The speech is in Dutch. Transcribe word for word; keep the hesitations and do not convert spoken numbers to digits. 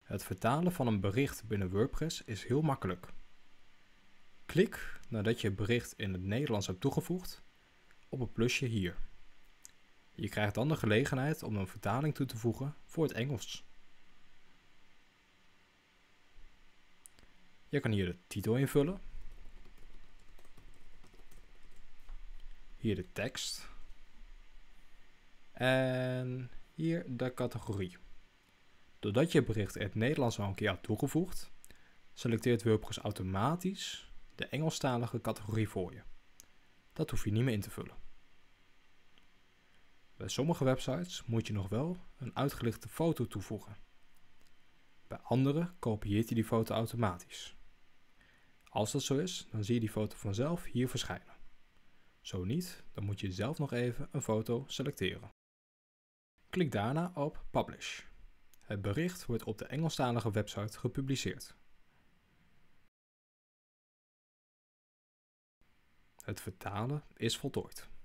Het vertalen van een bericht binnen WordPress is heel makkelijk. Klik, nadat je het bericht in het Nederlands hebt toegevoegd, op het plusje hier. Je krijgt dan de gelegenheid om een vertaling toe te voegen voor het Engels. Je kan hier de titel invullen, hier de tekst en hier de categorie. Doordat je het bericht in het Nederlands al een keer had toegevoegd, selecteert WordPress automatisch de Engelstalige categorie voor je. Dat hoef je niet meer in te vullen. Bij sommige websites moet je nog wel een uitgelichte foto toevoegen. Bij andere kopieert hij die foto automatisch. Als dat zo is, dan zie je die foto vanzelf hier verschijnen. Zo niet, dan moet je zelf nog even een foto selecteren. Klik daarna op Publish. Het bericht wordt op de Engelstalige website gepubliceerd. Het vertalen is voltooid.